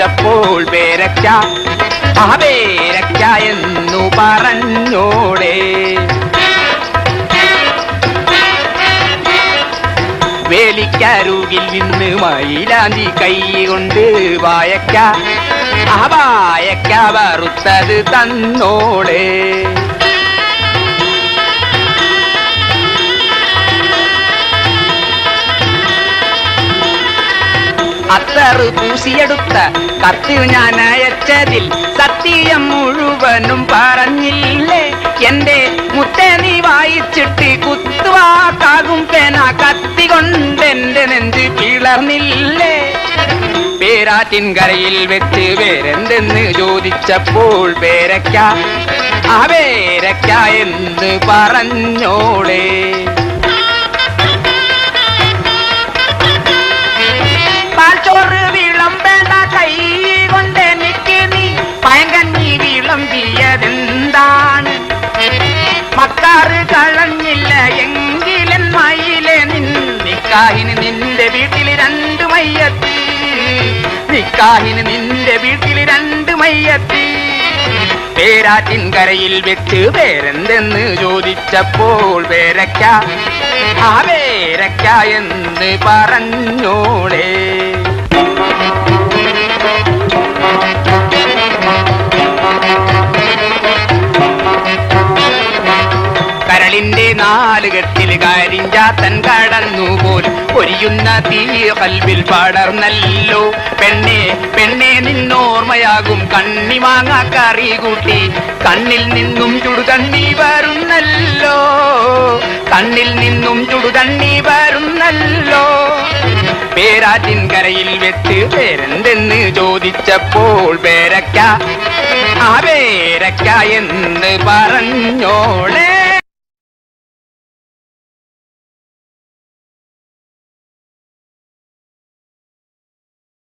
ചോദിച്ചപ്പോൾ പേരക്ക ആ പേരക്ക എന്നു പറഞ്ഞോളേ. വേലിക്കരുകിൽ നിന്ന് മയിലാന്തി കൈ കൊണ്ട് വായക്ക ആ വായക്ക വറുത്തത് തന്നോളേ. അത്തറ് പൂശിയെടുത്ത കത്ത് ഞാൻ അയച്ചതിൽ സത്യം മുഴുവനും പറഞ്ഞില്ലേ. എന്റെ മുത്തേ നീ വായിച്ചിട്ട് കുത്തുവാക്കാകും പേന കത്തി കൊണ്ടെന്റെ നെഞ്ച് പിളർന്നില്ലേ. പേരാറ്റിൻകരയിൽ വെച്ച് വേരെന്തെന്ന് ചോദിച്ചപ്പോൾ പേരക്ക ആ പേരക്ക എന്ന് പറഞ്ഞോളേ. ചോറ് വിളമ്പേണ്ട കൈ കൊണ്ടെനിക്ക് നീ പയങ്കഞ്ഞി വിളമ്പിയതെന്താണ്? മക്കാറ് കളഞ്ഞില്ല എങ്കിലും മയിലെ നിക്കാഹിന് നിന്റെ വീട്ടിൽ 2 മയ്യത്തി. നിക്കാഹിന് നിന്റെ വീട്ടിൽ 2 മയ്യത്തി. പേരാറ്റിൻകരയിൽ വെച്ച് പേരെന്തെന്ന് ചോദിച്ചപ്പോൾ പേരക്ക ആ പേരക്ക എന്ന് പറഞ്ഞോളേ. കരളിന്റെ 4 കെട്ടിൽ കരിഞ്ചാത്തൻ കടന്നുപോൽ പൊരിയുന്ന തീ കൽവിൽ പടർന്നല്ലോ. പെണ്ണെ പെണ്ണെ നിന്നോർമ്മയാകും കണ്ണിമാങ്ങ കറി കൂട്ടി കണ്ണിൽ നിന്നും ചുടുകണ്ണി വരുന്നല്ലോ. കണ്ണിൽ നിന്നും ചുടുകണ്ണി വരുന്നല്ലോ. പേരാറ്റിൻകരയിൽ വെച്ച് പേരെന്തെന്ന് ചോദിച്ചപ്പോൾ പേരക്ക ആ പേരക്ക എന്ന് പറഞ്ഞോളേ.